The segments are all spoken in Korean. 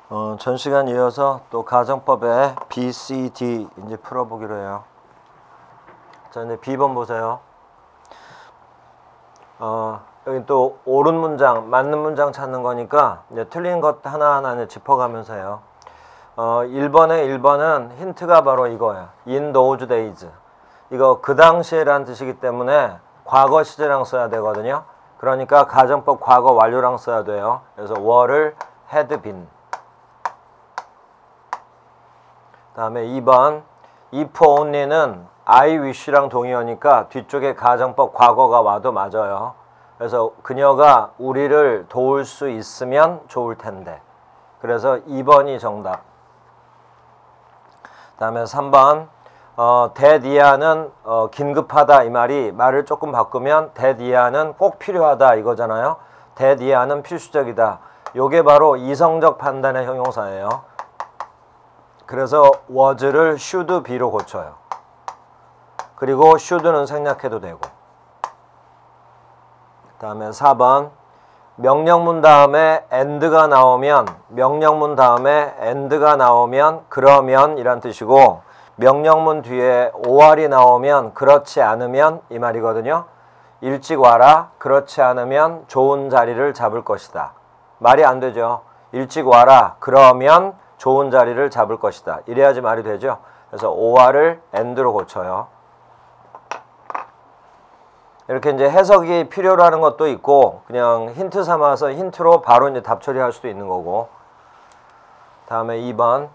전 시간 이어서 또 가정법의 B, C, D 이제 풀어보기로 해요. 자, 이제 B번 보세요. 여기 또 옳은 문장, 맞는 문장 찾는 거니까 이제 틀린 것 하나하나 이제 짚어가면서 해요. 1번은 힌트가 바로 이거야. In those days. 이거 그 당시에란 뜻이기 때문에 과거 시제랑 써야 되거든요. 그러니까 가정법 과거 완료랑 써야 돼요. 그래서 were를 had been. 다음에 2번 if only는 I wish랑 동의어니까 뒤쪽에 가정법 과거가 와도 맞아요. 그래서 그녀가 우리를 도울 수 있으면 좋을 텐데. 그래서 2번이 정답. 다음에 3번 대디아는 긴급하다 이 말을 조금 바꾸면 대디아는 꼭 필요하다 이거잖아요. 대디아는 필수적이다. 요게 바로 이성적 판단의 형용사예요. 그래서 was를 should be로 고쳐요. 그리고 should는 생략해도 되고. 다음에 4번 명령문 다음에 and가 나오면 그러면 이란 뜻이고 명령문 뒤에 or이 나오면 그렇지 않으면 이 말이거든요. 일찍 와라. 그렇지 않으면 좋은 자리를 잡을 것이다. 말이 안 되죠. 일찍 와라. 그러면 좋은 자리를 잡을 것이다. 이래야지 말이 되죠. 그래서 or를 and로 고쳐요. 이렇게 이제 해석이 필요로 하는 것도 있고 그냥 힌트 삼아서 힌트로 바로 이제 답 처리할 수도 있는 거고. 다음에 2번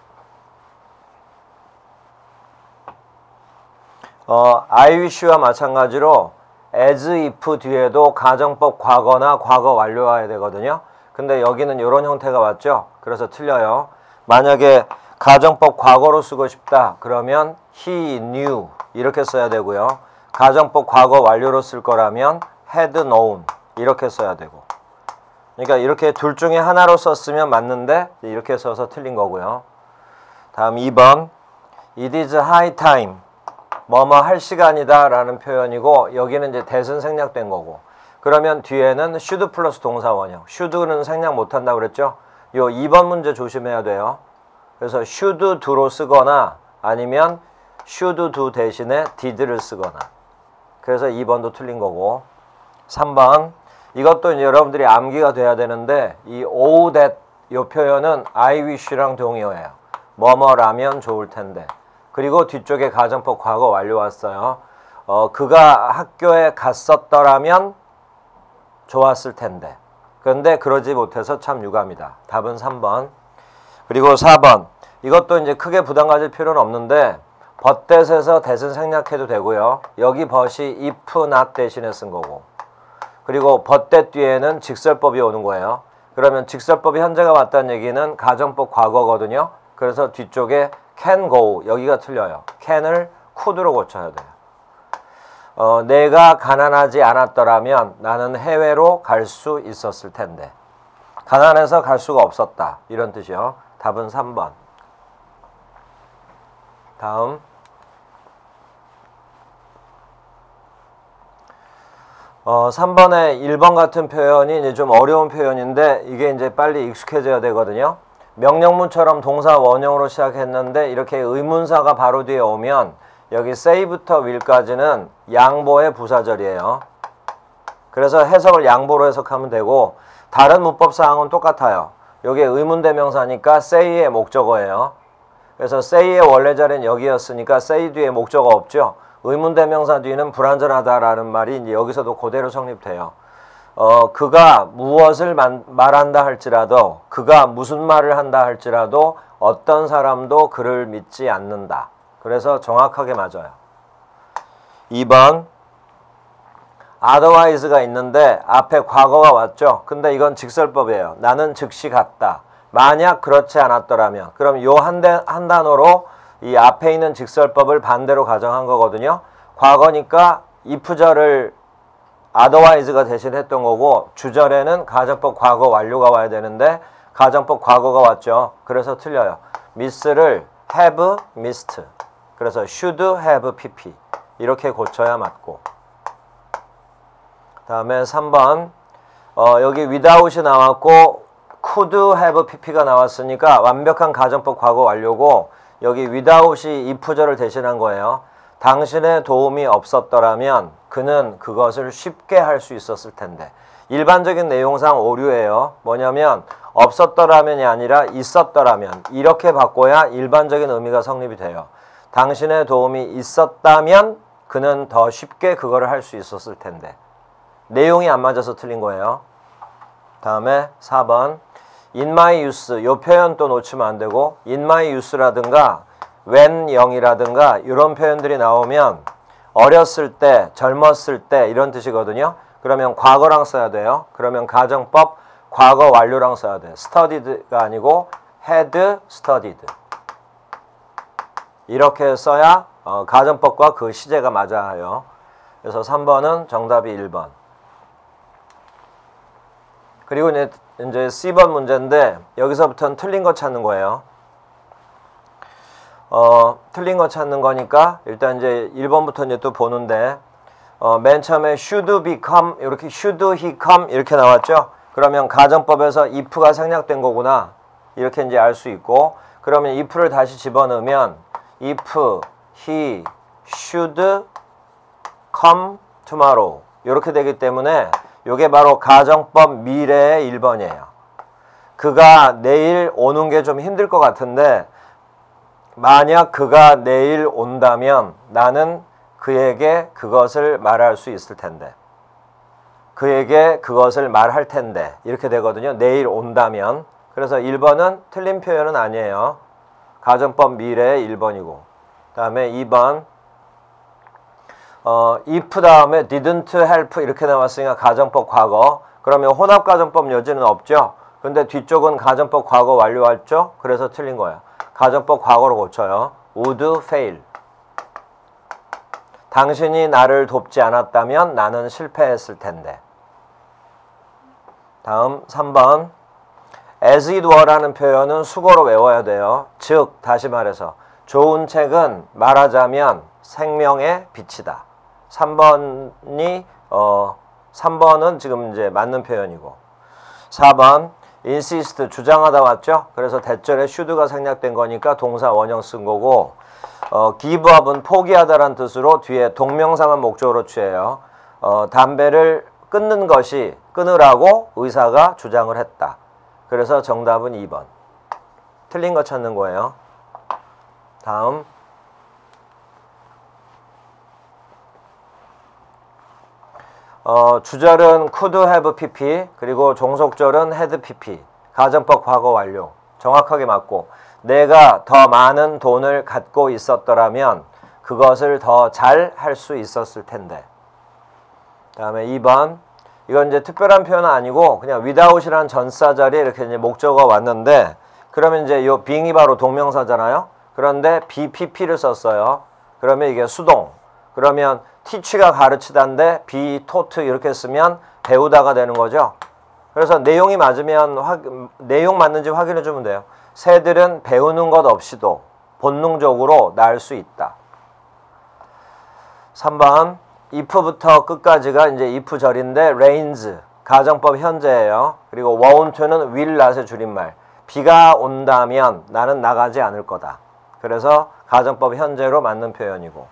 I wish와 마찬가지로 as if 뒤에도 가정법 과거나 과거 완료해야 되거든요. 근데 여기는 이런 형태가 왔죠. 그래서 틀려요. 만약에 가정법 과거로 쓰고 싶다. 그러면 he knew 이렇게 써야 되고요. 가정법 과거 완료로 쓸 거라면 had known 이렇게 써야 되고. 그러니까 이렇게 둘 중에 하나로 썼으면 맞는데 이렇게 써서 틀린 거고요. 다음 2번 It is high time 뭐뭐 할 시간이다 라는 표현이고 여기는 이제 that은 생략된 거고. 그러면 뒤에는 should 플러스 동사원형. should는 생략 못한다고 그랬죠. 요 2번 문제 조심해야 돼요. 그래서 should do로 쓰거나 아니면 should do 대신에 did를 쓰거나. 그래서 2번도 틀린 거고. 3번 이것도 이제 여러분들이 암기가 돼야 되는데 이 oh that 요 표현은 I wish랑 동의어예요. 뭐뭐라면 좋을 텐데. 그리고 뒤쪽에 가정법 과거 완료 왔어요. 그가 학교에 갔었더라면 좋았을 텐데. 그런데 그러지 못해서 참 유감이다. 답은 3번. 그리고 4번. 이것도 이제 크게 부담 가질 필요는 없는데 but that에서 that은 생략해도 되고요. 여기 but이 if not 대신에 쓴 거고. 그리고 but that 뒤에는 직설법이 오는 거예요. 그러면 직설법이 현재가 왔다는 얘기는 가정법 과거거든요. 그래서 뒤쪽에 can go 여기가 틀려요. can을 could로 고쳐야 돼요. 내가 가난하지 않았더라면 나는 해외로 갈 수 있었을 텐데. 가난해서 갈 수가 없었다. 이런 뜻이요. 답은 3번. 다음 3번에 1번 같은 표현이 이제 좀 어려운 표현인데 이게 이제 빨리 익숙해져야 되거든요. 명령문처럼 동사 원형으로 시작했는데 이렇게 의문사가 바로 뒤에 오면 여기 say부터 will까지는 양보의 부사절이에요. 그래서 해석을 양보로 해석하면 되고 다른 문법사항은 똑같아요. 여기 의문대명사니까 say의 목적어예요. 그래서 say의 원래 자리는 여기였으니까 say 뒤에 목적어 없죠. 의문대명사 뒤는 불완전하다라는 말이 이제 여기서도 그대로 성립돼요. 그가 무엇을 말한다 할지라도 그가 무슨 말을 한다 할지라도 어떤 사람도 그를 믿지 않는다. 그래서 정확하게 맞아요. 2번 otherwise가 있는데 앞에 과거가 왔죠. 근데 이건 직설법이에요. 나는 즉시 갔다. 만약 그렇지 않았더라면 그럼 요 한 단어로 이 앞에 있는 직설법을 반대로 가정한 거거든요. 과거니까 if절을 otherwise가 대신 했던 거고 주절에는 가정법 과거 완료가 와야 되는데 가정법 과거가 왔죠. 그래서 틀려요. miss를 have missed. 그래서 should have pp. 이렇게 고쳐야 맞고. 다음에 3번 여기 without이 나왔고 could have pp가 나왔으니까 완벽한 가정법 과거 완료고 여기 without이 if절을 대신한 거예요. 당신의 도움이 없었더라면 그는 그것을 쉽게 할 수 있었을 텐데. 일반적인 내용상 오류예요. 뭐냐면 없었더라면이 아니라 있었더라면 이렇게 바꿔야 일반적인 의미가 성립이 돼요. 당신의 도움이 있었다면 그는 더 쉽게 그거를 할 수 있었을 텐데. 내용이 안 맞아서 틀린 거예요. 다음에 4번 in my youth 요 표현 또 놓치면 안 되고 in my youth라든가 when young이라든가 이런 표현들이 나오면 어렸을 때, 젊었을 때 이런 뜻이거든요. 그러면 과거랑 써야 돼요. 그러면 가정법 과거 완료랑 써야 돼요. studied가 아니고 had studied. 이렇게 써야 가정법과 그 시제가 맞아요. 그래서 3번은 정답이 1번. 그리고 이제 C번 문제인데 여기서부터는 틀린 거 찾는 거예요. 틀린 거 찾는 거니까 일단 이제 1번부터 이제 또 보는데 맨 처음에 should become 이렇게 should he come 이렇게 나왔죠. 그러면 가정법에서 if가 생략된 거구나 이렇게 이제 알 수 있고 그러면 if를 다시 집어넣으면 if he should come tomorrow 이렇게 되기 때문에 이게 바로 가정법 미래의 1번이에요. 그가 내일 오는 게 좀 힘들 것 같은데 만약 그가 내일 온다면 나는 그에게 그것을 말할 수 있을 텐데 그에게 그것을 말할 텐데 이렇게 되거든요. 내일 온다면. 그래서 1번은 틀린 표현은 아니에요. 가정법 미래의 1번이고 그 다음에 2번 if 다음에 didn't help 이렇게 나왔으니까 가정법 과거. 그러면 혼합가정법 여지는 없죠. 근데 뒤쪽은 가정법 과거 완료했죠. 그래서 틀린 거예요. 가정법 과거로 고쳐요. would fail. 당신이 나를 돕지 않았다면 나는 실패했을 텐데. 다음 3번 as it were라는 표현은 수거로 외워야 돼요. 즉 다시 말해서 좋은 책은 말하자면 생명의 빛이다. 3번은 지금 이제 맞는 표현이고 4번 insist 주장하다 왔죠. 그래서 대절에 should가 생략된 거니까 동사 원형 쓴 거고 give up은 포기하다란 뜻으로 뒤에 동명사만 목적으로 취해요. 담배를 끊는 것이 끊으라고 의사가 주장을 했다. 그래서 정답은 2번. 틀린 거 찾는 거예요. 다음 주절은 could have pp 그리고 종속절은 had pp. 가정법 과거 완료. 정확하게 맞고 내가 더 많은 돈을 갖고 있었더라면 그것을 더 잘 할 수 있었을 텐데. 다음에 2번 이건 이제 특별한 표현은 아니고 그냥 without이라는 전사 자리에 이렇게 이제 목적어가 왔는데 그러면 이제 요 being이 바로 동명사잖아요. 그런데 BPP를 썼어요. 그러면 이게 수동. 그러면 teach가 가르치다인데 be taught 이렇게 쓰면 배우다가 되는 거죠. 그래서 내용이 맞으면 내용 맞는지 확인해 주면 돼요. 새들은 배우는 것 없이도 본능적으로 날 수 있다. 3번 if부터 끝까지가 이제 if 절인데 rains 가정법 현재예요. 그리고 won't는 will not의 줄임말. 비가 온다면 나는 나가지 않을 거다. 그래서 가정법 현재로 맞는 표현이고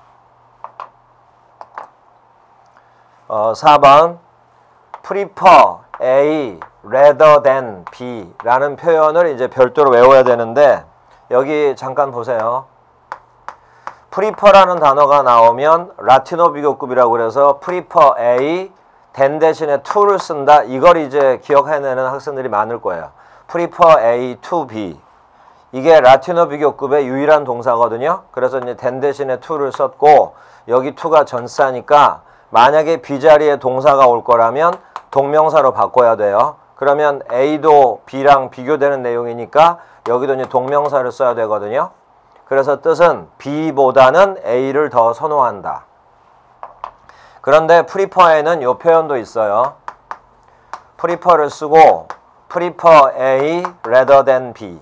4번 prefer A rather than B 라는 표현을 이제 별도로 외워야 되는데 여기 잠깐 보세요. prefer라는 단어가 나오면 라틴어 비교급이라고 그래서 prefer A than 대신에 to를 쓴다. 이걸 이제 기억해내는 학생들이 많을 거예요. prefer A to B 이게 라틴어 비교급의 유일한 동사거든요. 그래서 이제 than 대신에 to를 썼고 여기 to가 전사니까 만약에 B 자리에 동사가 올 거라면 동명사로 바꿔야 돼요. 그러면 A도 B랑 비교되는 내용이니까 여기도 이제 동명사를 써야 되거든요. 그래서 뜻은 B보다는 A를 더 선호한다. 그런데 prefer에는 이 표현도 있어요. prefer를 쓰고 prefer A rather than B.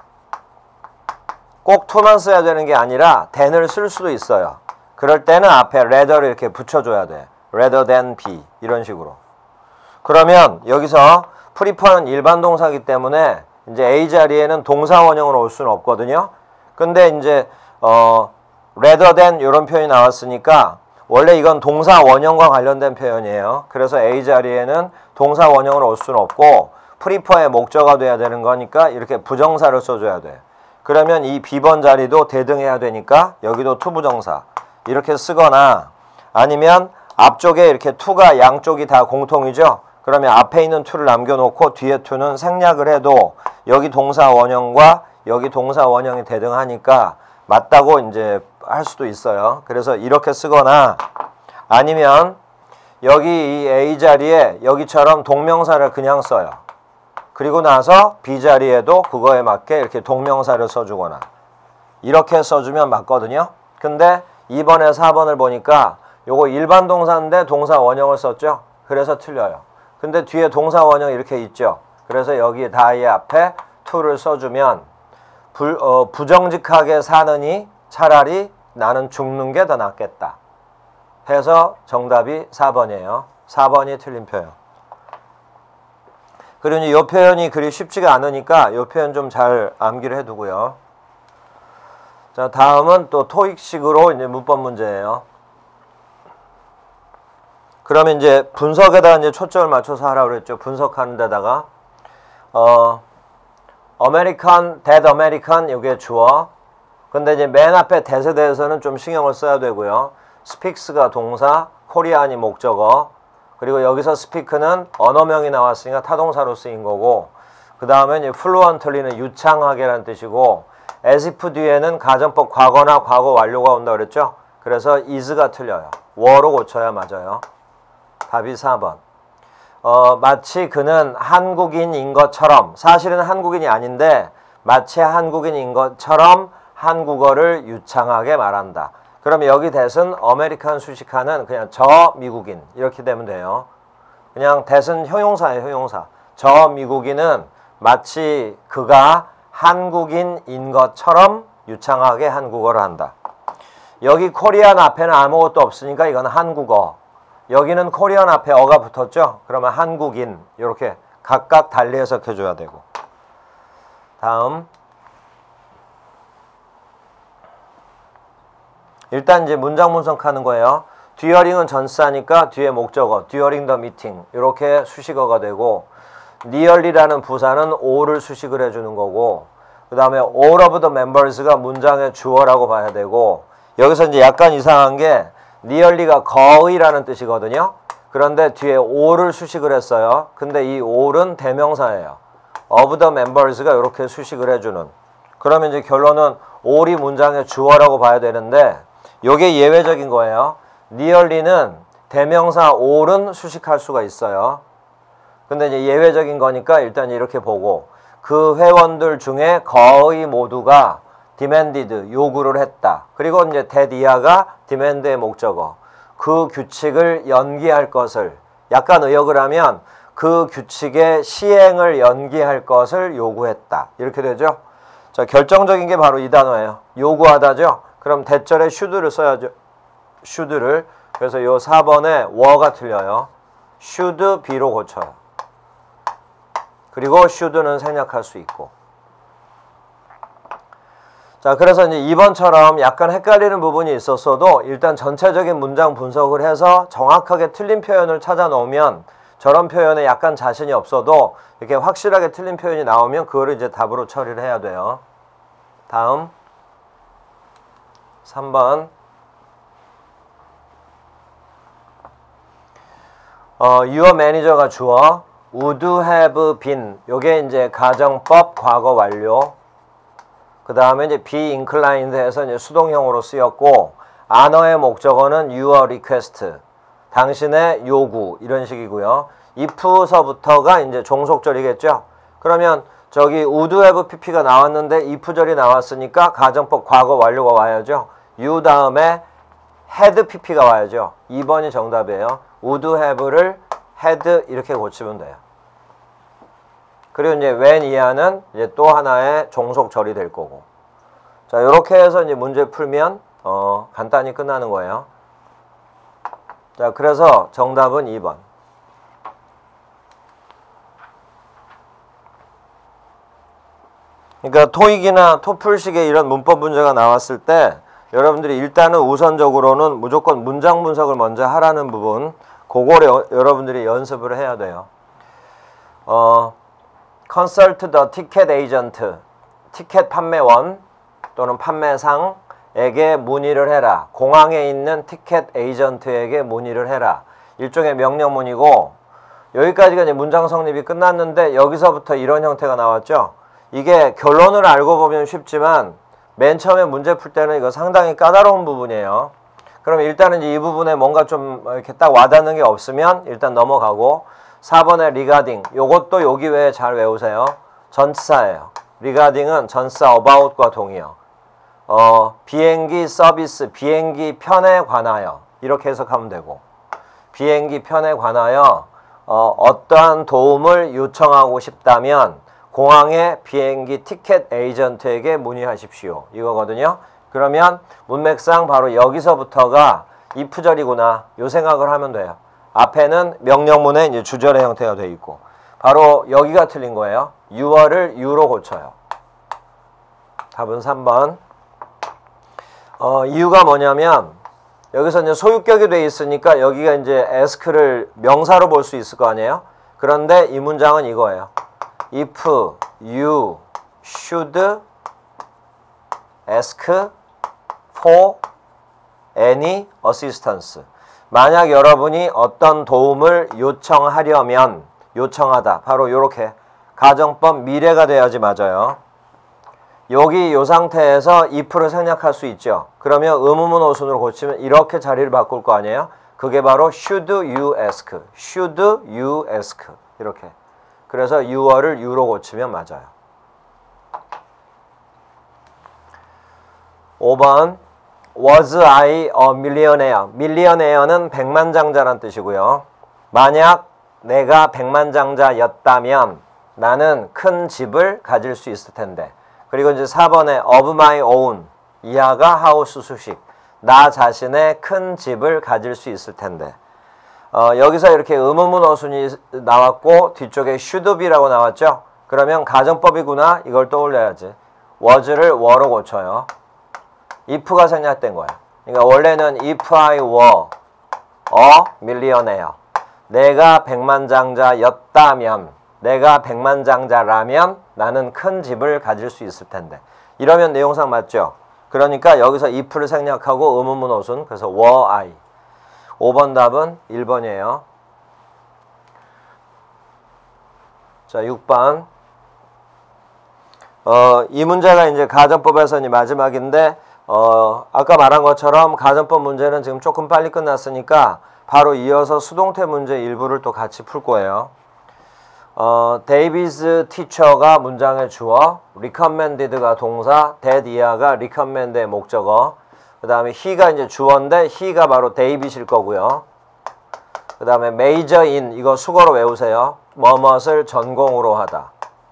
꼭 to만 써야 되는 게 아니라 than을 쓸 수도 있어요. 그럴 때는 앞에 rather를 이렇게 붙여줘야 돼. rather than B 이런 식으로. 그러면 여기서 프리퍼는 일반 동사이기 때문에 이제 A 자리에는 동사 원형으로 올 수는 없거든요. 근데 이제 rather than 이런 표현이 나왔으니까 원래 이건 동사 원형과 관련된 표현이에요. 그래서 A 자리에는 동사 원형으로 올 수는 없고 프리퍼의 목적어가 돼야 되는 거니까 이렇게 부정사를 써줘야 돼. 그러면 이 B번 자리도 대등해야 되니까 여기도 투부정사 이렇게 쓰거나 아니면 앞쪽에 이렇게 to가 양쪽이 다 공통이죠. 그러면 앞에 있는 to를 남겨놓고 뒤에 to는 생략을 해도 여기 동사 원형과 여기 동사 원형이 대등하니까 맞다고 이제 할 수도 있어요. 그래서 이렇게 쓰거나 아니면 여기 이 A 자리에 여기처럼 동명사를 그냥 써요. 그리고 나서 B 자리에도 그거에 맞게 이렇게 동명사를 써주거나 이렇게 써주면 맞거든요. 근데 2번에 4번을 보니까 요거 일반 동사인데 동사 원형을 썼죠. 그래서 틀려요. 근데 뒤에 동사 원형 이렇게 있죠. 그래서 여기 다이 앞에 to를 써주면 부정직하게 사느니 차라리 나는 죽는 게 더 낫겠다 해서 정답이 4번이에요. 4번이 틀린 표현. 그리고 이 표현이 그리 쉽지가 않으니까 이 표현 좀 잘 암기를 해두고요. 자, 다음은 또 토익식으로 이제 문법 문제예요. 그러면 이제 분석에다가 이제 초점을 맞춰서 하라고 그랬죠. 분석하는 데다가 American, That American 이게 주어. 근데 이제 맨 앞에 that에 대해서는 좀 신경을 써야 되고요. speaks가 동사, Korean이 목적어. 그리고 여기서 speak는 언어명이 나왔으니까 타동사로 쓰인 거고, 그 다음에 이제 fluently는 유창하게라는 뜻이고, as if 뒤에는 가정법 과거나 과거 완료가 온다 그랬죠. 그래서 is가 틀려요. were로 고쳐야 맞아요. 답이 4번. 마치 그는 한국인인 것처럼, 사실은 한국인이 아닌데 마치 한국인인 것처럼 한국어를 유창하게 말한다. 그러면 여기 that은 아메리칸 수식하는 그냥 저 미국인 이렇게 되면 돼요. 그냥 that은 형용사예요. 형용사. 저 미국인은 마치 그가 한국인인 것처럼 유창하게 한국어를 한다. 여기 코리안 앞에는 아무것도 없으니까 이건 한국어. 여기는 코리안 앞에 어가 붙었죠. 그러면 한국인 이렇게 각각 달리 해석해줘야 되고. 다음. 일단 이제 문장 분석하는 거예요. during은 전치사니까 뒤에 목적어 during the meeting 이렇게 수식어가 되고, nearly라는 부사는 all을 수식을 해주는 거고, 그 다음에 all of the members가 문장의 주어라고 봐야 되고, 여기서 이제 약간 이상한 게 nearly가 거의라는 뜻이거든요. 그런데 뒤에 all을 수식을 했어요. 근데 이 all은 대명사예요. of the members가 이렇게 수식을 해주는. 그러면 이제 결론은 all이 문장의 주어라고 봐야 되는데 요게 예외적인 거예요. nearly는 대명사 all은 수식할 수가 있어요. 근데 이제 예외적인 거니까 일단 이렇게 보고, 그 회원들 중에 거의 모두가 demanded 요구를 했다. 그리고 이제 that 이하가 demand의 목적어. 그 규칙을 연기할 것을, 약간 의역을 하면 그 규칙의 시행을 연기할 것을 요구했다. 이렇게 되죠. 자, 결정적인 게 바로 이 단어예요. 요구하다죠. 그럼 대절에 should를 써야죠. should를. 그래서 요 4번에 were가 틀려요. should be로 고쳐요. 그리고 should는 생략할 수 있고. 자, 그래서 이제 2번처럼 약간 헷갈리는 부분이 있었어도 일단 전체적인 문장 분석을 해서 정확하게 틀린 표현을 찾아 놓으면, 저런 표현에 약간 자신이 없어도 이렇게 확실하게 틀린 표현이 나오면 그거를 이제 답으로 처리를 해야 돼요. 다음 3번. your manager가 주어, would have been 요게 이제 가정법 과거 완료. 그 다음에 이제 be inclined 해서 이제 수동형으로 쓰였고, an어의 목적어는 your request 당신의 요구 이런 식이고요. if서부터가 이제 종속절이겠죠. 그러면 저기 would have pp가 나왔는데 if절이 나왔으니까 가정법 과거 완료가 와야죠. you 다음에 had pp가 와야죠. 2번이 정답이에요. would have를 had 이렇게 고치면 돼요. 그리고 이제 when 이하는 이제 또 하나의 종속절이 될 거고. 자, 이렇게 해서 이제 문제 풀면 간단히 끝나는 거예요. 자, 그래서 정답은 2번. 그러니까 토익이나 토플식의 이런 문법 문제가 나왔을 때 여러분들이 일단은 우선적으로는 무조건 문장 분석을 먼저 하라는 부분, 그거를 여러분들이 연습을 해야 돼요. consult the ticket agent, 티켓 판매원 또는 판매상에게 문의를 해라. 공항에 있는 티켓 에이전트에게 문의를 해라. 일종의 명령문이고, 여기까지가 이제 문장 성립이 끝났는데 여기서부터 이런 형태가 나왔죠. 이게 결론을 알고 보면 쉽지만 맨 처음에 문제 풀 때는 이거 상당히 까다로운 부분이에요. 그럼 일단은 이 부분에 뭔가 좀 이렇게 딱 와닿는 게 없으면 일단 넘어가고, 4번의 regarding, 요것도 여기 외에 잘 외우세요. 전치사예요. regarding은 전치사 about과 동의어. 비행기 서비스, 비행기 편에 관하여 이렇게 해석하면 되고, 비행기 편에 관하여 어떠한 도움을 요청하고 싶다면 공항의 비행기 티켓 에이전트에게 문의하십시오. 이거거든요. 그러면 문맥상 바로 여기서부터가 if절이구나, 요 생각을 하면 돼요. 앞에는 명령문의 이제 주절의 형태가 되어 있고, 바로 여기가 틀린 거예요. you를 you로 고쳐요. 답은 3번. 이유가 뭐냐면 여기서 이제 소유격이 돼 있으니까 여기가 이제 ask를 명사로 볼 수 있을 거 아니에요. 그런데 이 문장은 이거예요. If you should ask for any assistance, 만약 여러분이 어떤 도움을 요청하려면, 요청하다, 바로 이렇게 가정법 미래가 돼야지 맞아요. 여기 요 상태에서 if를 생략할 수 있죠. 그러면 의문문 어순으로 고치면 이렇게 자리를 바꿀 거 아니에요. 그게 바로 should you ask, should you ask, 이렇게. 그래서 you를 you로 고치면 맞아요. 5번 Was I a millionaire? millionaire는 백만장자란 뜻이고요. 만약 내가 백만장자였다면 나는 큰 집을 가질 수 있을 텐데. 그리고 이제 4번에 of my own, 이하가 하우스 수식, 나 자신의 큰 집을 가질 수 있을 텐데. 여기서 이렇게 의문문 어순이 나왔고 뒤쪽에 should be라고 나왔죠. 그러면 가정법이구나, 이걸 떠올려야지. was를 were로 고쳐요. if가 생략된 거야. 그러니까 원래는 if I were a millionaire, 내가 백만장자였다면, 내가 백만장자라면 나는 큰 집을 가질 수 있을 텐데. 이러면 내용상 맞죠? 그러니까 여기서 if를 생략하고 의문문 어순, 그래서 were I. 5번 답은 1번이에요. 자, 6번. 이 문제가 이제 가정법에서 이제 마지막인데, 아까 말한 것처럼 가정법 문제는 지금 조금 빨리 끝났으니까 바로 이어서 수동태 문제 일부를 또 같이 풀 거예요. 데이비스 티처가 문장의 주어, recommended가 동사, that 이하가 recommend의 목적어, 그 다음에 he가 이제 주어인데 he가 바로 데이빗일 거고요. 그 다음에 major in, 이거 수거로 외우세요. 뭐뭇을 전공으로 하다.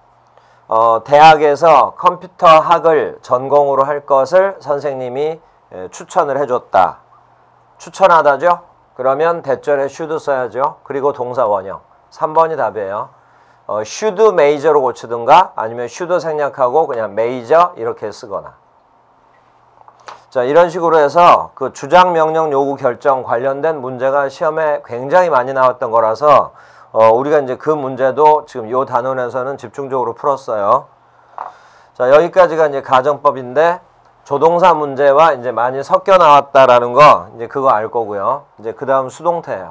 대학에서 컴퓨터 학을 전공으로 할 것을 선생님이 추천을 해줬다. 추천하다죠? 그러면 대절에 should 써야죠. 그리고 동사 원형. 3번이 답이에요. should major로 고치든가 아니면 should 생략하고 그냥 major 이렇게 쓰거나. 자, 이런 식으로 해서 그 주장 명령 요구 결정 관련된 문제가 시험에 굉장히 많이 나왔던 거라서 우리가 이제 그 문제도 지금 요 단원에서는 집중적으로 풀었어요. 자, 여기까지가 이제 가정법인데 조동사 문제와 이제 많이 섞여 나왔다라는 거 이제 그거 알 거고요. 이제 그 다음 수동태예요.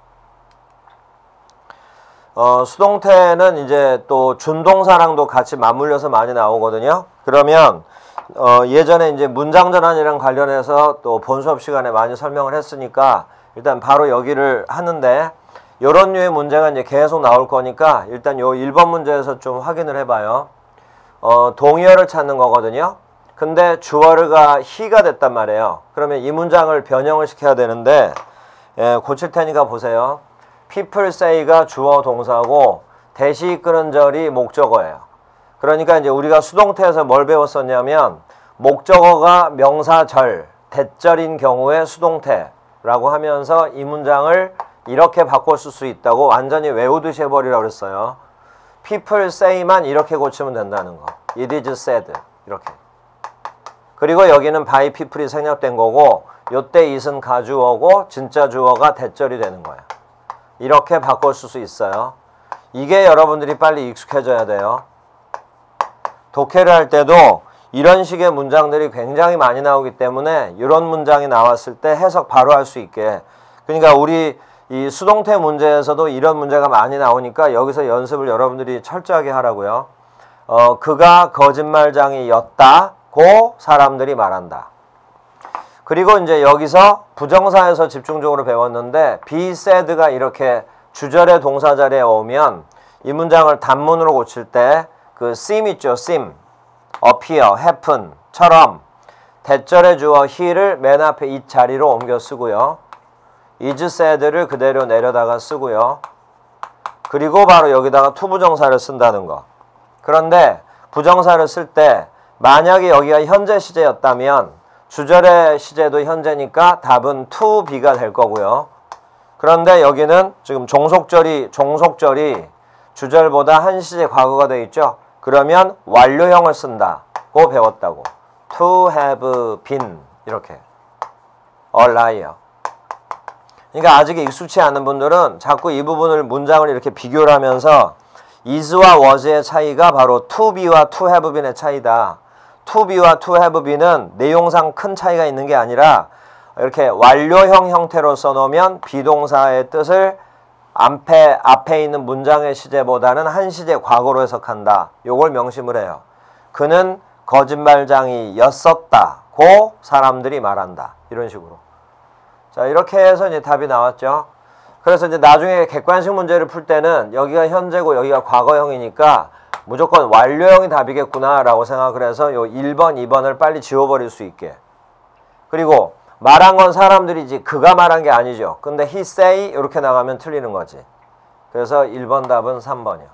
수동태는 이제 또 준동사랑도 같이 맞물려서 많이 나오거든요. 그러면 예전에 이제 문장 전환이랑 관련해서 또 본 수업 시간에 많이 설명을 했으니까 일단 바로 여기를 하는데, 요런 류의 문제가 이제 계속 나올 거니까 일단 요 1번 문제에서 좀 확인을 해봐요. 동의어를 찾는 거거든요. 근데 주어가 he가 됐단 말이에요. 그러면 이 문장을 변형을 시켜야 되는데, 고칠 테니까 보세요. people say가 주어 동사고 대시 이끄는 절이 목적어예요. 그러니까 이제 우리가 수동태에서 뭘 배웠었냐면 목적어가 명사절, 대절인 경우에 수동태라고 하면서 이 문장을 이렇게 바꿨을 수 있다고 완전히 외우듯이 해버리라고 그랬어요. people say만 이렇게 고치면 된다는 거. it is said. 이렇게. 그리고 여기는 by people이 생략된 거고 요때 it은 가주어고 진짜 주어가 대절이 되는 거야. 이렇게 바꿀 수 있어요. 이게 여러분들이 빨리 익숙해져야 돼요. 독해를 할 때도 이런 식의 문장들이 굉장히 많이 나오기 때문에 이런 문장이 나왔을 때 해석 바로 할 수 있게. 그러니까 우리 이 수동태 문제에서도 이런 문제가 많이 나오니까 여기서 연습을 여러분들이 철저하게 하라고요. 그가 거짓말장이였다고 사람들이 말한다. 그리고 이제 여기서 부정사에서 집중적으로 배웠는데 be said가 이렇게 주절의 동사 자리에 오면 이 문장을 단문으로 고칠 때 그 seem 있죠. seem, appear, happen처럼 대절의 주어 he를 맨 앞에 이 자리로 옮겨 쓰고요. is said를 그대로 내려다가 쓰고요. 그리고 바로 여기다가 to 부정사를 쓴다는 거. 그런데 부정사를 쓸 때 만약에 여기가 현재 시제였다면 주절의 시제도 현재니까 답은 to be가 될 거고요. 그런데 여기는 지금 종속절이 주절보다 한 시제 과거가 되어 있죠. 그러면 완료형을 쓴다고 배웠다고. to have been 이렇게. a liar. 그러니까 아직 익숙치 않은 분들은 자꾸 이 부분을 문장을 이렇게 비교를 하면서 is와 was의 차이가 바로 to be와 to have been의 차이다. to be와 to have been은 내용상 큰 차이가 있는 게 아니라 이렇게 완료형 형태로 써놓으면 비동사의 뜻을 앞에 있는 문장의 시제보다는 한 시제 과거로 해석한다. 요걸 명심을 해요. 그는 거짓말장이였었다고 사람들이 말한다. 이런 식으로. 자, 이렇게 해서 이제 답이 나왔죠. 그래서 이제 나중에 객관식 문제를 풀 때는 여기가 현재고 여기가 과거형이니까 무조건 완료형이 답이겠구나라고 생각을 해서 요 1번, 2번을 빨리 지워버릴 수 있게. 그리고 말한 건 사람들이지 그가 말한 게 아니죠. 근데 he say 이렇게 나가면 틀리는 거지. 그래서 1번 답은 3번이요.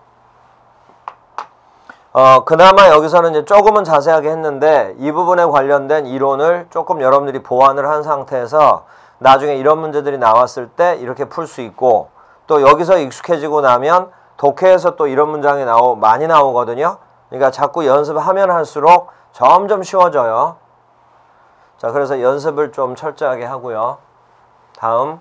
그나마 여기서는 이제 조금은 자세하게 했는데 이 부분에 관련된 이론을 조금 여러분들이 보완을 한 상태에서 나중에 이런 문제들이 나왔을 때 이렇게 풀 수 있고 또 여기서 익숙해지고 나면 독해에서 또 이런 문장이 많이 나오거든요. 그러니까 자꾸 연습하면 할수록 점점 쉬워져요. 자, 그래서 연습을 좀 철저하게 하고요. 다음.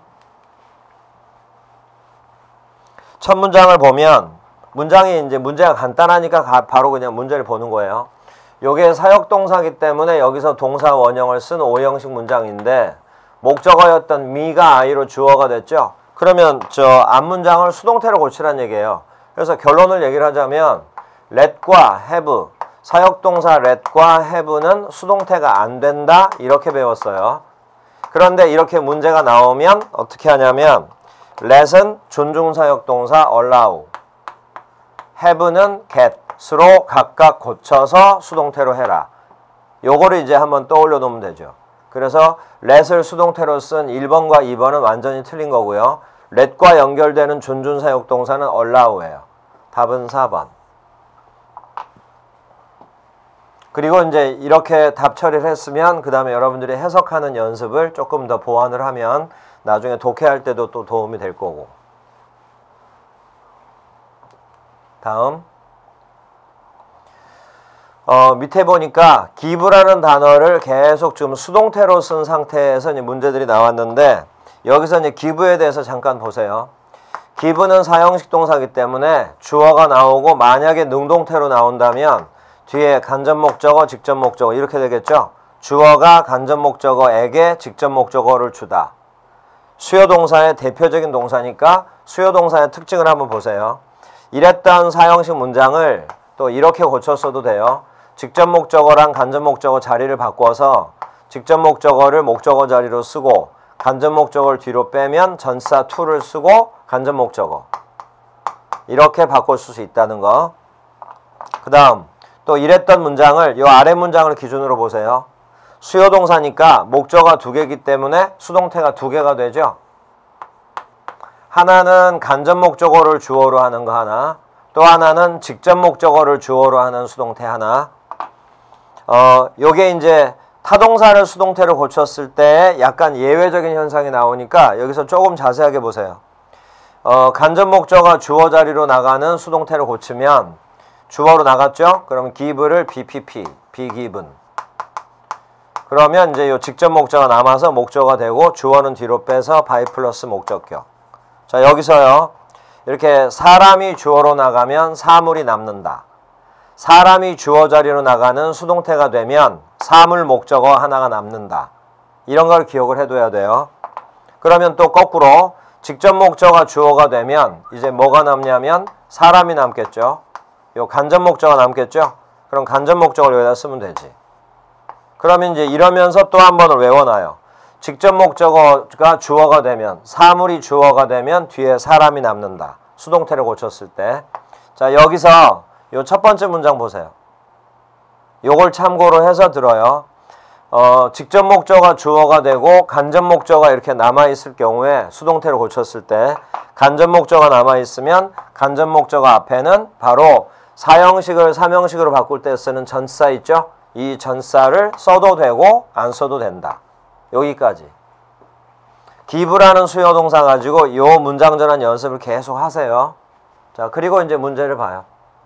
첫 문장을 보면 문장이 이제 문제가 간단하니까 바로 그냥 문제를 보는 거예요. 요게 사역동사기 때문에 여기서 동사 원형을 쓴 오형식 문장인데 목적어였던 me가 I로 주어가 됐죠. 그러면 저 앞문장을 수동태로 고치라는 얘기예요. 그래서 결론을 얘기를 하자면 let과 have, 사역동사 let과 have는 수동태가 안 된다 이렇게 배웠어요. 그런데 이렇게 문제가 나오면 어떻게 하냐면 let은 존중사역동사 allow, have는 get으로 각각 고쳐서 수동태로 해라. 요거를 이제 한번 떠올려 놓으면 되죠. 그래서 let을 수동태로 쓴 1번과 2번은 완전히 틀린 거고요. let과 연결되는 존중사역동사는 allow예요. 답은 4번. 그리고 이제 이렇게 답 처리를 했으면 그 다음에 여러분들이 해석하는 연습을 조금 더 보완을 하면 나중에 독해할 때도 또 도움이 될 거고. 다음. 밑에 보니까 give라는 단어를 계속 지금 수동태로 쓴 상태에서 이제 문제들이 나왔는데 여기서 이제 give에 대해서 잠깐 보세요. give는 사형식 동사이기 때문에 주어가 나오고 만약에 능동태로 나온다면 뒤에 간접 목적어, 직접 목적어 이렇게 되겠죠. 주어가 간접 목적어에게 직접 목적어를 주다. 수요 동사의 대표적인 동사니까 수요 동사의 특징을 한번 보세요. 이랬던 사형식 문장을 또 이렇게 고쳤어도 돼요. 직접 목적어랑 간접 목적어 자리를 바꿔서 직접 목적어를 목적어 자리로 쓰고 간접 목적어를 뒤로 빼면 전치사 to를 쓰고 간접 목적어 이렇게 바꿀 수 있다는 거. 그 다음 또 이랬던 문장을 이 아래 문장을 기준으로 보세요. 수요 동사니까 목적어가 2개이기 때문에 수동태가 2개가 되죠. 하나는 간접 목적어를 주어로 하는 거 하나, 또 하나는 직접 목적어를 주어로 하는 수동태 하나. 요게 이제 타동사를 수동태로 고쳤을 때 약간 예외적인 현상이 나오니까 여기서 조금 자세하게 보세요. 간접 목적어 주어 자리로 나가는 수동태로 고치면 주어로 나갔죠? 그럼 give를 BPP, be given. 그러면 이제 요 직접 목적어가 남아서 목적어가 되고 주어는 뒤로 빼서 by 플러스 목적격. 자, 여기서요. 이렇게 사람이 주어로 나가면 사물이 남는다. 사람이 주어 자리로 나가는 수동태가 되면 사물 목적어 하나가 남는다. 이런 걸 기억을 해둬야 돼요. 그러면 또 거꾸로 직접 목적어가 주어가 되면 이제 뭐가 남냐면 사람이 남겠죠. 요 간접 목적어가 남겠죠. 그럼 간접 목적어를 여기다 쓰면 되지. 그러면 이제 이러면서 또 한 번을 외워놔요. 직접 목적어가 주어가 되면 사물이 주어가 되면 뒤에 사람이 남는다. 수동태를 고쳤을 때. 자, 여기서 요 첫 번째 문장 보세요. 요걸 참고로 해서 들어요. 직접 목적어가 주어가 되고 간접 목적어가 이렇게 남아있을 경우에 수동태를 고쳤을 때 간접 목적어가 남아있으면 간접 목적어 앞에는 바로 사형식을 삼형식으로 바꿀 때 쓰는 전치사 있죠? 이 전치사를 써도 되고 안 써도 된다. 여기까지. give라는 수요동사 가지고 요 문장 전환 연습을 계속 하세요. 자, 그리고 이제 문제를 봐요.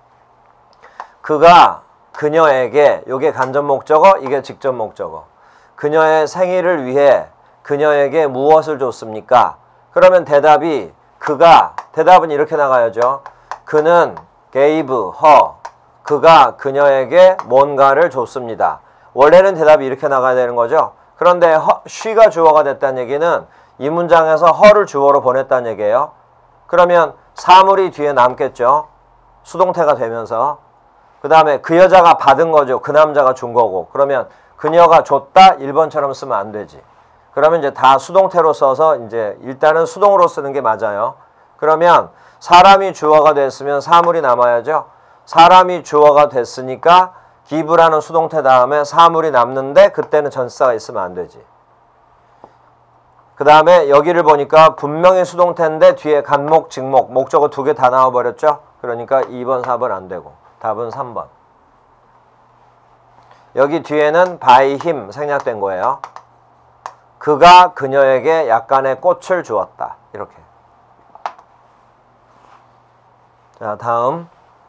그가 그녀에게, 요게 간접 목적어, 이게 직접 목적어. 그녀의 생일을 위해 그녀에게 무엇을 줬습니까? 그러면 대답이 대답은 이렇게 나가야죠. 그는 gave her, 그가 그녀에게 뭔가를 줬습니다. 원래는 대답이 이렇게 나가야 되는 거죠. 그런데 she가 주어가 됐다는 얘기는 이 문장에서 her를 주어로 보냈다는 얘기예요. 그러면 사물이 뒤에 남겠죠. 수동태가 되면서. 그 다음에 그 여자가 받은 거죠. 그 남자가 준 거고. 그러면 그녀가 줬다 1번처럼 쓰면 안 되지. 그러면 이제 다 수동태로 써서 이제 일단은 수동으로 쓰는 게 맞아요. 그러면 사람이 주어가 됐으면 사물이 남아야죠. 사람이 주어가 됐으니까 give라는 수동태 다음에 사물이 남는데 그때는 전치사가 있으면 안 되지. 그 다음에 여기를 보니까 분명히 수동태인데 뒤에 간목, 직목, 목적어 두 개 다 나와버렸죠. 그러니까 2번, 4번 안 되고 답은 3번. 여기 뒤에는 by him 생략된 거예요. 그가 그녀에게 약간의 꽃을 주었다. 이렇게. 자, 다음.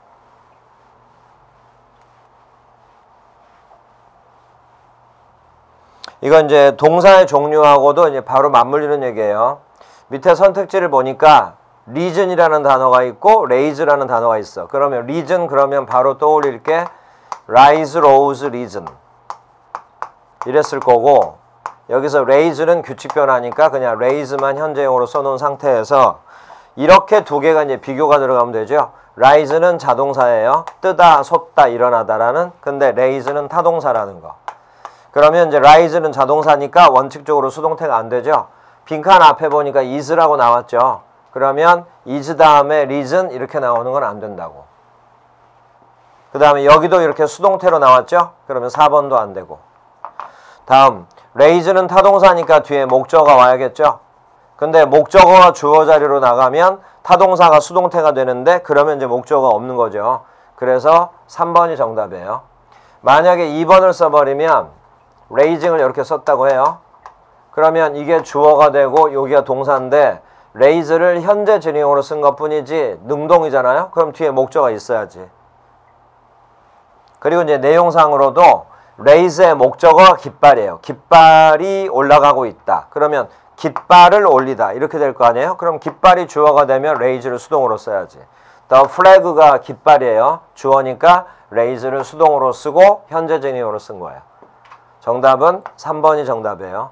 이건 이제 동사의 종류하고도 이제 바로 맞물리는 얘기예요. 밑에 선택지를 보니까 reason이라는 단어가 있고 raise라는 단어가 있어. 그러면 reason 그러면 바로 떠올릴 게 rise, rose, reason 이랬을 거고, 여기서 raise는 규칙 변화니까 그냥 raise만 현재형으로 써놓은 상태에서 이렇게 두 개가 이제 비교가 들어가면 되죠. rise는 자동사예요. 뜨다, 솟다, 일어나다라는. 근데 raise는 타동사라는 거. 그러면 이제 rise는 자동사니까 원칙적으로 수동태가 안 되죠. 빈칸 앞에 보니까 is라고 나왔죠. 그러면 is 다음에 reason 이렇게 나오는 건 안 된다고. 그 다음에 여기도 이렇게 수동태로 나왔죠. 그러면 4번도 안 되고. 다음 raise는 타동사니까 뒤에 목적어가 와야겠죠. 근데 목적어가 주어 자리로 나가면 타동사가 수동태가 되는데 그러면 이제 목적어가 없는 거죠. 그래서 3번이 정답이에요. 만약에 2번을 써버리면 raising을 이렇게 썼다고 해요. 그러면 이게 주어가 되고 여기가 동사인데 raise를 현재 진행형으로 쓴 것뿐이지 능동이잖아요. 그럼 뒤에 목적어가 있어야지. 그리고 이제 내용상으로도 raise의 목적어가 깃발이에요. 깃발이 올라가고 있다. 그러면 깃발을 올리다 이렇게 될 거 아니에요. 그럼 깃발이 주어가 되면 raise를 수동으로 써야지. The flag가 깃발이에요. 주어니까 raise를 수동으로 쓰고 현재 진행형으로 쓴 거예요. 정답은 3번이 정답이에요.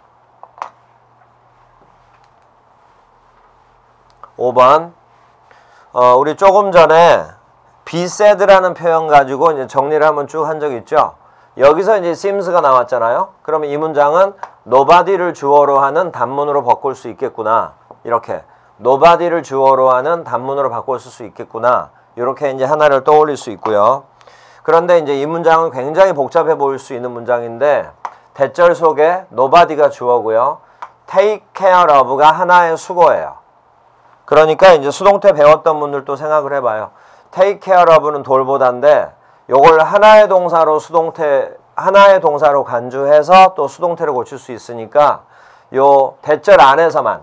5번. 우리 조금 전에 be said라는 표현 가지고 이제 정리를 한번 쭉 한 적 있죠. 여기서 이제 seems가 나왔잖아요. 그러면 이 문장은 nobody를 주어로 하는 단문으로 바꿀 수 있겠구나. 이렇게 nobody를 주어로 하는 단문으로 바꿀 수 있겠구나. 이렇게 이제 하나를 떠올릴 수 있고요. 그런데 이제 이 문장은 굉장히 복잡해 보일 수 있는 문장인데 대절 속에 nobody가 주어고요. take care of가 하나의 수거예요. 그러니까 이제 수동태 배웠던 분들도 생각을 해봐요. take care of는 돌보다인데 요걸 하나의 동사로 하나의 동사로 간주해서 또 수동태를 고칠 수 있으니까 요 대절 안에서만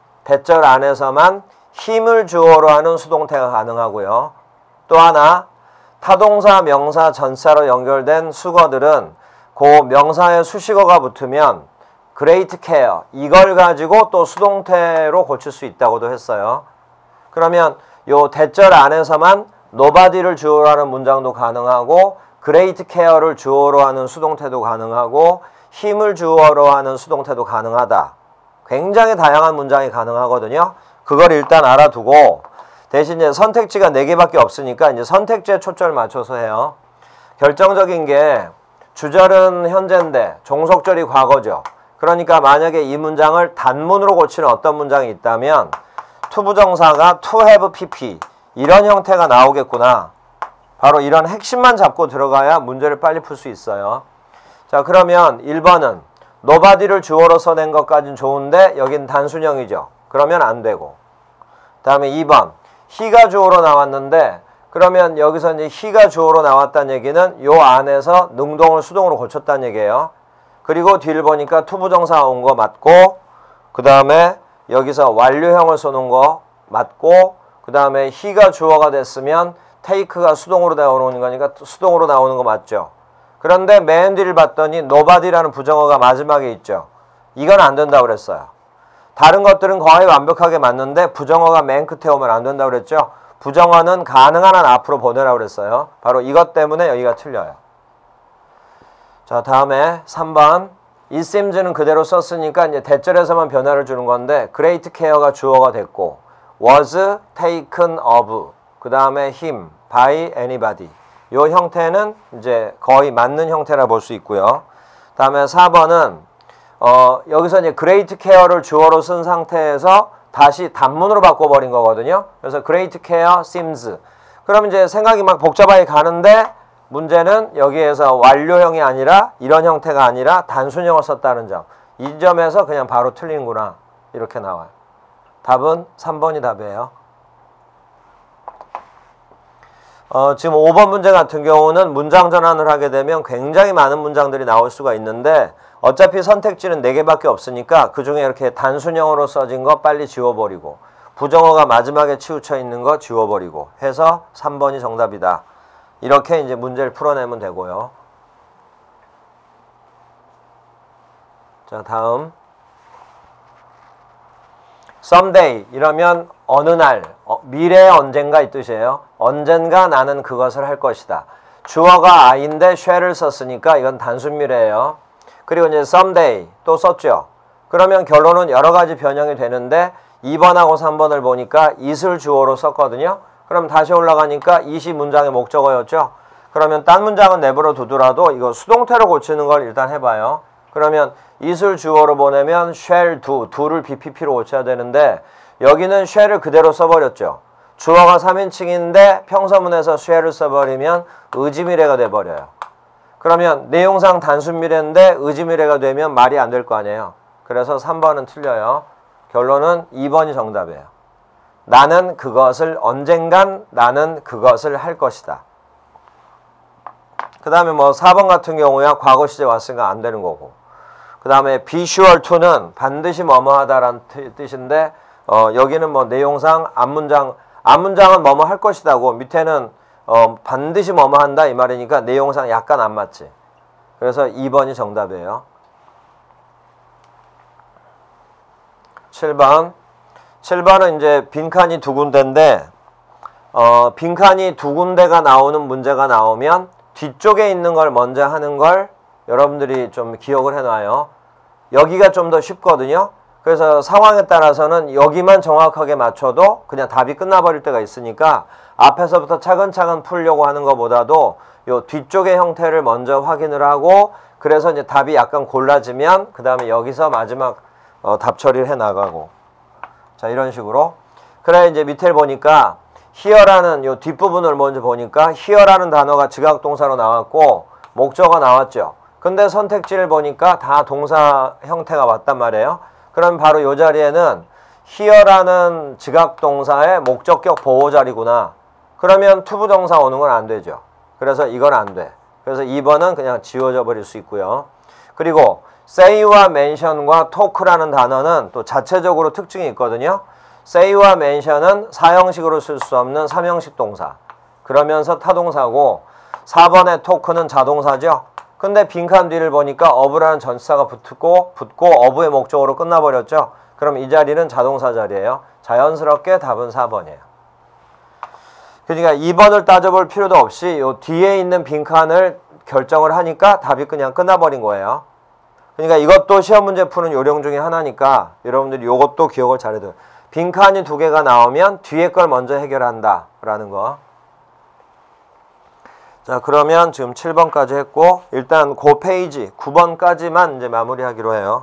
힘을 주어로 하는 수동태가 가능하고요. 또 하나 타동사, 명사, 전사로 연결된 수거들은 그 명사에 수식어가 붙으면 great care 이걸 가지고 또 수동태로 고칠 수 있다고도 했어요. 그러면 요 대절 안에서만 nobody를 주어로 하는 문장도 가능하고 great care를 주어로 하는 수동태도 가능하고 힘을 주어로 하는 수동태도 가능하다. 굉장히 다양한 문장이 가능하거든요. 그걸 일단 알아두고 대신 이제 선택지가 4개밖에 없으니까 이제 선택지에 초점을 맞춰서 해요. 결정적인 게 주절은 현재인데 종속절이 과거죠. 그러니까 만약에 이 문장을 단문으로 고치는 어떤 문장이 있다면 투부정사가 to have pp 이런 형태가 나오겠구나. 바로 이런 핵심만 잡고 들어가야 문제를 빨리 풀 수 있어요. 자, 그러면 1번은 nobody를 주어로 써낸 것까지는 좋은데 여긴 단순형이죠. 그러면 안 되고. 다음에 2번 he가 주어로 나왔는데 그러면 여기서 이제 he가 주어로 나왔다는 얘기는 요 안에서 능동을 수동으로 고쳤다는 얘기예요. 그리고 뒤를 보니까 투부정사 온 거 맞고 그 다음에 여기서 완료형을 써놓은 거 맞고 그 다음에 he가 주어가 됐으면 take가 수동으로 나오는 거니까 수동으로 나오는 거 맞죠. 그런데 맨 뒤를 봤더니 nobody라는 부정어가 마지막에 있죠. 이건 안 된다고 그랬어요. 다른 것들은 거의 완벽하게 맞는데 부정어가 맨 끝에 오면 안 된다고 그랬죠. 부정어는 가능한 한 앞으로 보내라고 그랬어요. 바로 이것 때문에 여기가 틀려요. 자, 다음에 3번 it seems는 그대로 썼으니까 이제 대절에서만 변화를 주는 건데 great care가 주어가 됐고 was taken of 그 다음에 him by anybody 요 형태는 이제 거의 맞는 형태라 볼 수 있고요. 다음에 4번은 여기서 이제 great care를 주어로 쓴 상태에서 다시 단문으로 바꿔버린 거거든요. 그래서 great care seems. 그럼 이제 생각이 막 복잡하게 가는데 문제는 여기에서 완료형이 아니라 이런 형태가 아니라 단순형을 썼다는 점. 이 점에서 그냥 바로 틀린구나. 이렇게 나와요. 답은 3번이 답이에요. 지금 5번 문제 같은 경우는 문장 전환을 하게 되면 굉장히 많은 문장들이 나올 수가 있는데 어차피 선택지는 4개밖에 없으니까 그 중에 이렇게 단순형으로 써진 거 빨리 지워버리고 부정어가 마지막에 치우쳐 있는 거 지워버리고 해서 3번이 정답이다. 이렇게 이제 문제를 풀어내면 되고요. 자, 다음 someday 이러면 어느 날, 미래의 언젠가 이 뜻이에요. 언젠가 나는 그것을 할 것이다. 주어가 I인데 shall을 썼으니까 이건 단순 미래예요. 그리고 이제 someday 또 썼죠. 그러면 결론은 여러 가지 변형이 되는데 2번하고 3번을 보니까 it을 주어로 썼거든요. 그럼 다시 올라가니까 it이 문장의 목적어였죠. 그러면 딴 문장은 내버려 두더라도 이거 수동태로 고치는 걸 일단 해봐요. 그러면 it을 주어로 보내면 shall do, do를 BPP로 고쳐야 되는데 여기는 shall을 그대로 써버렸죠. 주어가 3인칭인데 평서문에서 shall을 써버리면 의지미래가 돼버려요. 그러면 내용상 단순미래인데 의지미래가 되면 말이 안 될 거 아니에요. 그래서 3번은 틀려요. 결론은 2번이 정답이에요. 나는 그것을 언젠간 나는 그것을 할 것이다. 그 다음에 뭐 4번 같은 경우야 과거 시제 왔으니까 안 되는 거고. 그 다음에 be sure to는 반드시 뭐뭐 하다라는 뜻인데 여기는 뭐 내용상 앞문장은 뭐뭐 할 것이다고 밑에는 반드시 뭐뭐 한다 이 말이니까 내용상 약간 안 맞지. 그래서 2번이 정답이에요. 7번은 이제 빈칸이 2군데인데 빈칸이 2군데가 나오는 문제가 나오면 뒤쪽에 있는 걸 먼저 하는 걸 여러분들이 좀 기억을 해놔요. 여기가 좀 더 쉽거든요. 그래서 상황에 따라서는 여기만 정확하게 맞춰도 그냥 답이 끝나버릴 때가 있으니까 앞에서부터 차근차근 풀려고 하는 것보다도 요 뒤쪽의 형태를 먼저 확인을 하고 그래서 이제 답이 약간 골라지면 그 다음에 여기서 마지막 답 처리를 해 나가고 자 이런 식으로 그래 이제 밑에 보니까 here라는 요 뒷부분을 먼저 보니까 here라는 단어가 지각동사로 나왔고 목적어가 나왔죠. 근데 선택지를 보니까 다 동사 형태가 왔단 말이에요. 그럼 바로 이 자리에는 here라는 지각동사의 목적격 보호 자리구나. 그러면 투부정사 오는 건 안 되죠. 그래서 이건 안 돼. 그래서 2번은 그냥 지워져 버릴 수 있고요. 그리고 say와 mention과 talk라는 단어는 또 자체적으로 특징이 있거든요. say와 mention은 사형식으로 쓸 수 없는 3형식 동사. 그러면서 타동사고 4번의 토크는 자동사죠. 근데 빈칸 뒤를 보니까 of라는 전치사가 붙고 of의 목적으로 끝나버렸죠. 그럼 이 자리는 자동사 자리예요. 자연스럽게 답은 4번이에요. 그러니까 2번을 따져볼 필요도 없이 요 뒤에 있는 빈칸을 결정을 하니까 답이 그냥 끝나버린 거예요. 그러니까 이것도 시험 문제 푸는 요령 중에 하나니까 여러분들이 이것도 기억을 잘해둬요. 빈칸이 2개가 나오면 뒤에 걸 먼저 해결한다 라는 거. 자, 그러면 지금 7번까지 했고 일단 그 페이지 9번까지만 이제 마무리하기로 해요.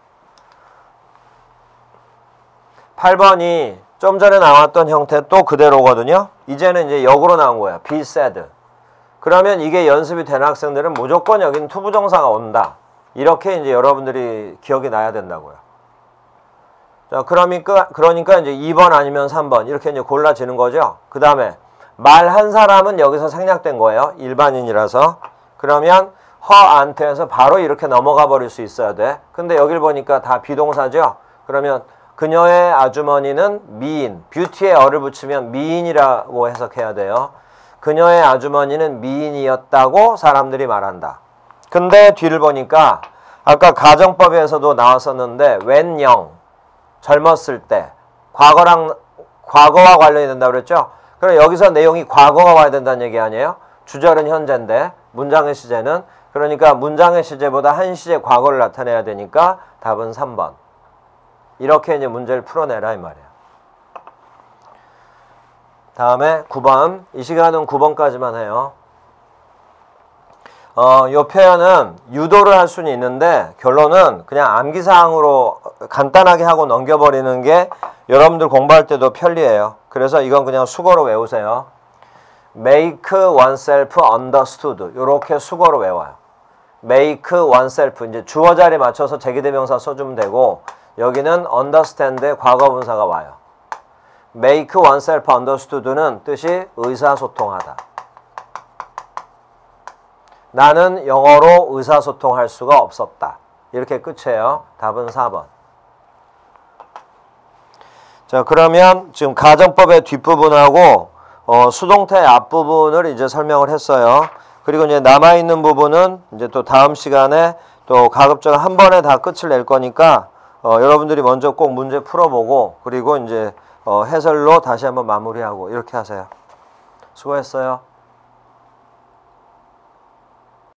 8번이 좀 전에 나왔던 형태 또 그대로거든요. 이제는 이제 역으로 나온 거야. be said. 그러면 이게 연습이 되는 학생들은 무조건 여기는 투부정사가 온다. 이렇게 이제 여러분들이 기억이 나야 된다고요. 자, 그러니까 이제 2번 아니면 3번 이렇게 이제 골라지는 거죠. 그 다음에 말한 사람은 여기서 생략된 거예요. 일반인이라서. 그러면 허안트에서 바로 이렇게 넘어가 버릴 수 있어야 돼. 근데 여길 보니까 다 비동사죠. 그러면 그녀의 아주머니는 미인, 뷰티에 어를 붙이면 미인이라고 해석해야 돼요. 그녀의 아주머니는 미인이었다고 사람들이 말한다. 근데 뒤를 보니까 아까 가정법에서도 나왔었는데 when young, 젊었을 때, 과거와 관련이 된다고 그랬죠? 그럼 여기서 내용이 과거가 와야 된다는 얘기 아니에요? 주절은 현재인데 문장의 시제는, 그러니까 문장의 시제보다 한 시제 과거를 나타내야 되니까 답은 3번. 이렇게 이제 문제를 풀어내라 이 말이에요. 다음에 9번. 이 시간은 9번까지만 해요. 요 표현은 유도를 할 수는 있는데 결론은 그냥 암기사항으로 간단하게 하고 넘겨버리는 게 여러분들 공부할 때도 편리해요. 그래서 이건 그냥 수거로 외우세요. make oneself understood. 요렇게 수거로 외워요. make oneself. 이제 주어 자리에 맞춰서 제기대명사 써주면 되고 여기는 understand의 과거분사가 와요. make oneself understood는 뜻이 의사소통하다. 나는 영어로 의사소통할 수가 없었다. 이렇게 끝이에요. 답은 4번. 자, 그러면 지금 가정법의 뒷부분하고 수동태 앞부분을 이제 설명을 했어요. 그리고 이제 남아있는 부분은 이제 또 다음 시간에 또 가급적 한 번에 다 끝을 낼 거니까 여러분들이 먼저 꼭 문제 풀어보고 그리고 이제 해설로 다시 한번 마무리하고 이렇게 하세요. 수고했어요.